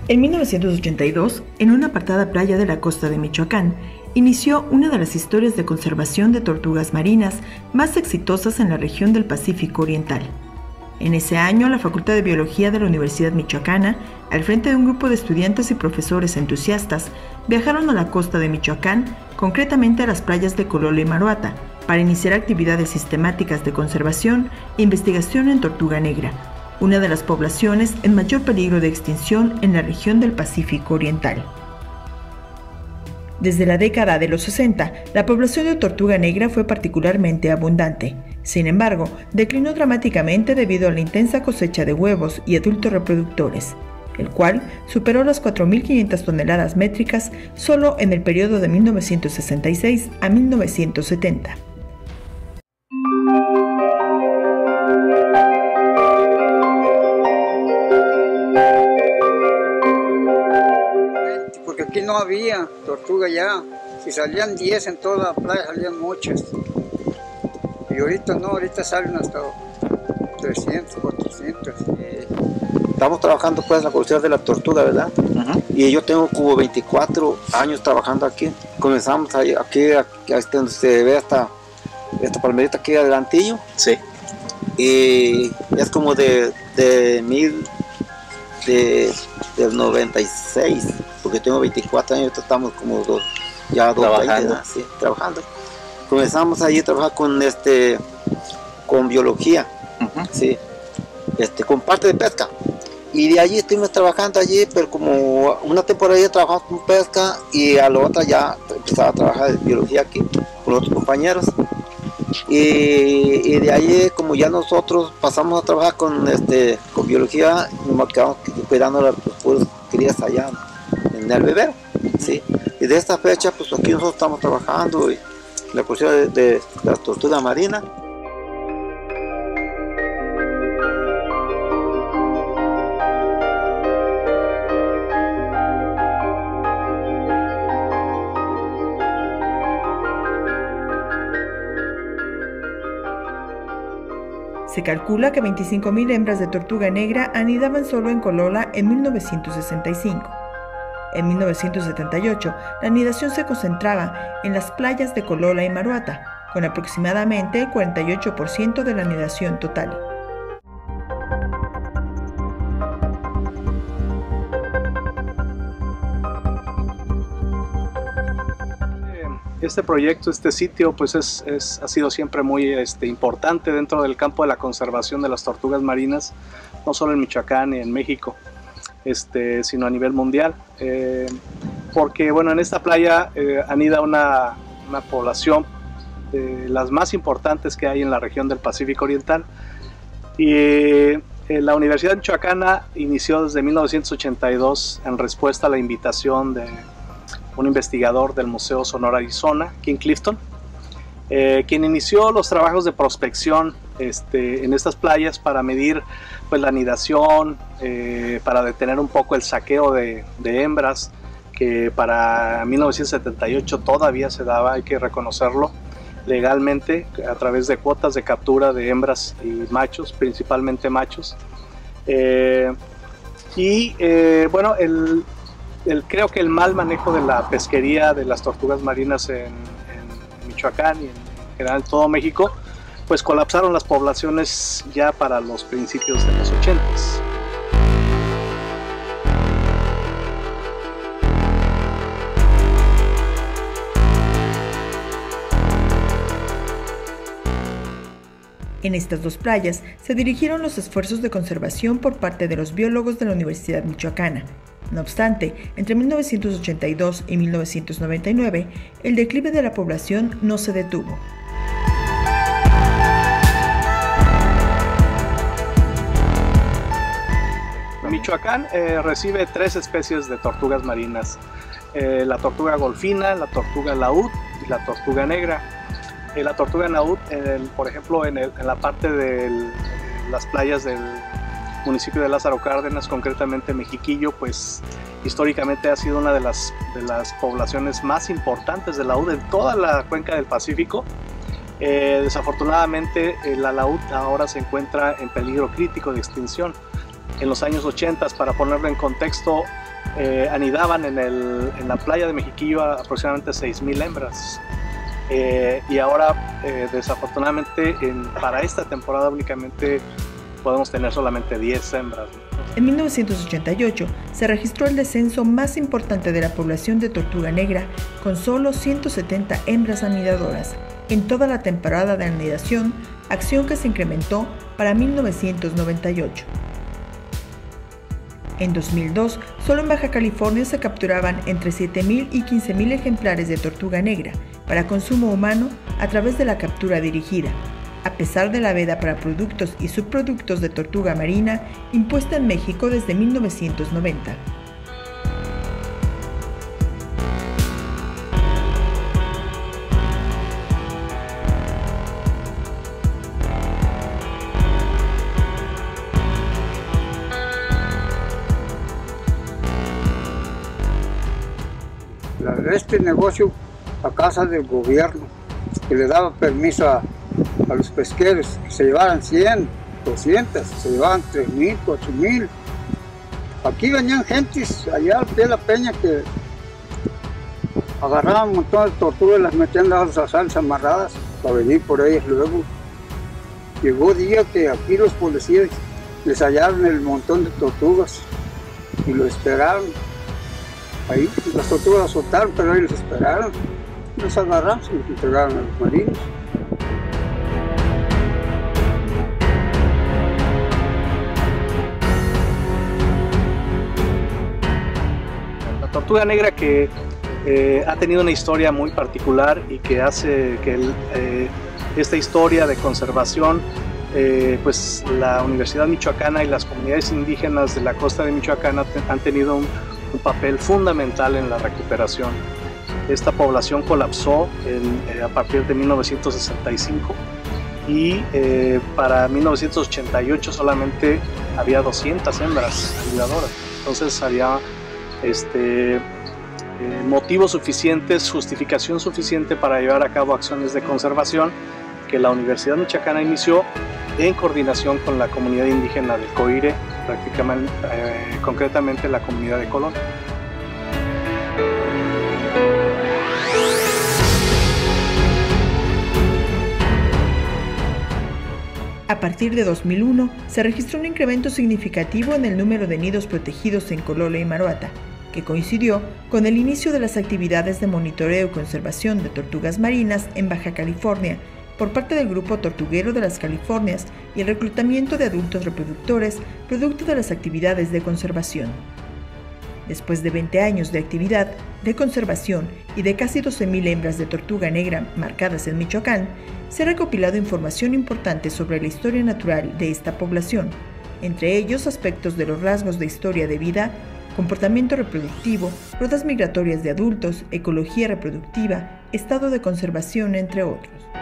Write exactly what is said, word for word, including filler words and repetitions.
En mil novecientos ochenta y dos, en una apartada playa de la costa de Michoacán, inició una de las historias de conservación de tortugas marinas más exitosas en la región del Pacífico Oriental. En ese año, la Facultad de Biología de la Universidad Michoacana, al frente de un grupo de estudiantes y profesores entusiastas, viajaron a la costa de Michoacán, concretamente a las playas de Colola y Maruata, para iniciar actividades sistemáticas de conservación e investigación en tortuga negra, una de las poblaciones en mayor peligro de extinción en la región del Pacífico Oriental. Desde la década de los sesenta, la población de tortuga negra fue particularmente abundante. Sin embargo, declinó dramáticamente debido a la intensa cosecha de huevos y adultos reproductores, el cual superó las cuatro mil quinientas toneladas métricas solo en el periodo de mil novecientos sesenta y seis a mil novecientos setenta. Porque aquí no había tortuga ya, si salían diez en toda la playa salían muchas. Y ahorita no, ahorita salen hasta trescientos, cuatrocientos. Eh, estamos trabajando pues en la colección de la tortuga, ¿verdad? Uh-huh. Y yo tengo como veinticuatro años trabajando aquí. Comenzamos ahí, aquí, aquí donde se ve esta, esta palmerita aquí adelantillo. Sí. Y es como de, de mil, de, del noventa y seis, porque tengo veinticuatro años, estamos como dos, ya dos trabajando. veinte, sí, trabajando. Comenzamos allí a trabajar con este con biología, uh-huh. Sí, este, con parte de pesca, y de allí estuvimos trabajando allí, pero como una temporada ya trabajamos con pesca y a la otra ya empezaba a trabajar en biología aquí con otros compañeros, y, y de allí como ya nosotros pasamos a trabajar con este con biología, nos quedamos cuidando las puras crías allá en el bebero, sí, y de esta fecha pues aquí nosotros estamos trabajando y la cuestión de, de, de la tortuga marina. Se calcula que veinticinco mil hembras de tortuga negra anidaban solo en Colola en mil novecientos sesenta y cinco. En mil novecientos setenta y ocho, la anidación se concentraba en las playas de Colola y Maruata, con aproximadamente el cuarenta y ocho por ciento de la anidación total. Este proyecto, este sitio, pues es, es, ha sido siempre muy este, importante dentro del campo de la conservación de las tortugas marinas, no solo en Michoacán y en México, este, sino a nivel mundial. Eh, porque bueno, en esta playa eh, anida una, una población de las más importantes que hay en la región del Pacífico Oriental. Y eh, la Universidad Michoacana inició desde mil novecientos ochenta y dos en respuesta a la invitación de un investigador del Museo Sonora Arizona, aquí en Clifton, eh, quien inició los trabajos de prospección este, en estas playas para medir pues, la anidación, eh, para detener un poco el saqueo de, de hembras, que para mil novecientos setenta y ocho todavía se daba, hay que reconocerlo, legalmente a través de cuotas de captura de hembras y machos, principalmente machos. Eh, y eh, bueno, el El, creo que el mal manejo de la pesquería de las tortugas marinas en, en Michoacán y en, en general en todo México, pues colapsaron las poblaciones ya para los principios de los ochentas. En estas dos playas se dirigieron los esfuerzos de conservación por parte de los biólogos de la Universidad Michoacana. No obstante, entre mil novecientos ochenta y dos y mil novecientos noventa y nueve, el declive de la población no se detuvo. Michoacán eh, recibe tres especies de tortugas marinas, eh, la tortuga golfina, la tortuga laúd y la tortuga negra. Eh, la tortuga laúd, eh, por ejemplo, en, el, en la parte de las playas del municipio de Lázaro Cárdenas, concretamente Mexiquillo, pues históricamente ha sido una de las, de las poblaciones más importantes de laúd en toda la cuenca del Pacífico. Eh, desafortunadamente el laúd ahora se encuentra en peligro crítico de extinción. En los años ochenta, para ponerlo en contexto, eh, anidaban en, el, en la playa de Mexiquillo aproximadamente seis mil hembras. Eh, y ahora, eh, desafortunadamente, en, para esta temporada únicamente podemos tener solamente diez hembras. En mil novecientos ochenta y ocho se registró el descenso más importante de la población de tortuga negra, con solo ciento setenta hembras anidadoras en toda la temporada de anidación, acción que se incrementó para mil novecientos noventa y ocho. En dos mil dos, solo en Baja California se capturaban entre siete mil y quince mil ejemplares de tortuga negra para consumo humano a través de la captura dirigida, a pesar de la veda para productos y subproductos de tortuga marina impuesta en México desde mil novecientos noventa. Este negocio a casa del gobierno, que le daba permiso a, a los pesqueros que se llevaran cien, doscientos, se llevaban tres mil, cuatro mil. Aquí venían gentes allá al pie de la peña que agarraban un montón de tortugas y las metían a las asadas amarradas para venir por ellas luego. Llegó día que aquí los policías les hallaron el montón de tortugas y lo esperaron. Ahí las tortugas las soltaron, pero ellos esperaron, los agarraron y los entregaron a los marinos. La tortuga negra que eh, ha tenido una historia muy particular y que hace que el, eh, esta historia de conservación, eh, pues la Universidad Michoacana y las comunidades indígenas de la costa de Michoacán han tenido un un papel fundamental en la recuperación. Esta población colapsó en, eh, a partir de mil novecientos sesenta y cinco y eh, para mil novecientos ochenta y ocho solamente había doscientas hembras anidadoras. Entonces había este, eh, motivos suficientes, justificación suficiente para llevar a cabo acciones de conservación que la Universidad Michoacana inició en coordinación con la comunidad indígena del Coire, prácticamente, eh, concretamente la comunidad de Colón. A partir de dos mil uno, se registró un incremento significativo en el número de nidos protegidos en Cololo y Maruata, que coincidió con el inicio de las actividades de monitoreo y conservación de tortugas marinas en Baja California, por parte del Grupo Tortuguero de las Californias y el reclutamiento de adultos reproductores producto de las actividades de conservación. Después de veinte años de actividad de conservación y de casi doce mil hembras de tortuga negra marcadas en Michoacán, se ha recopilado información importante sobre la historia natural de esta población, entre ellos aspectos de los rasgos de historia de vida, comportamiento reproductivo, rutas migratorias de adultos, ecología reproductiva, estado de conservación, entre otros.